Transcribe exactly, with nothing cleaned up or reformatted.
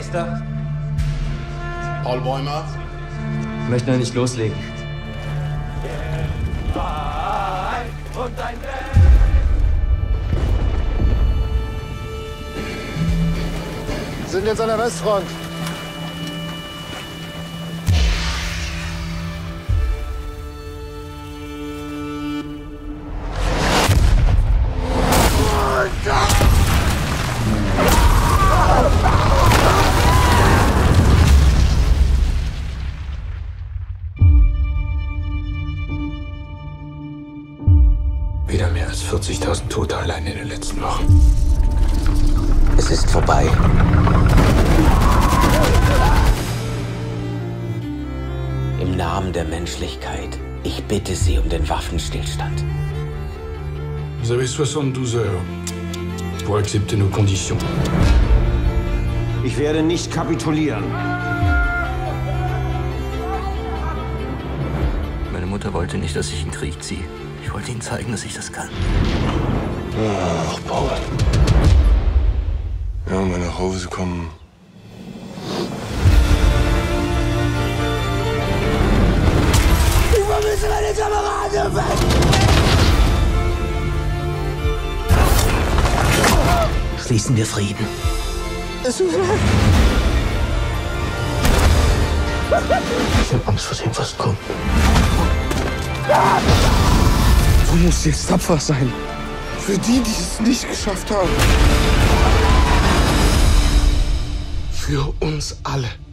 Nächster. Paul Bäumer. Ich möchte noch nicht loslegen. Wir sind jetzt an der Westfront. Wieder mehr als vierzigtausend Tote allein in den letzten Wochen. Es ist vorbei. Im Namen der Menschlichkeit, ich bitte Sie um den Waffenstillstand. Vous avez soixante-douze heures pour accepter nos conditions. Ich werde nicht kapitulieren. Meine Mutter wollte nicht, dass ich in den Krieg ziehe. Ich wollte ihnen zeigen, dass ich das kann. Ach, Paul. Ja, wenn wir nach Hause kommen. Ich vermisse meine Kameraden! Schließen wir Frieden. Es tut mir leid. Ich habe Angst vor dem, was kommt. Du musst jetzt tapfer sein. Für die, die es nicht geschafft haben. Für uns alle.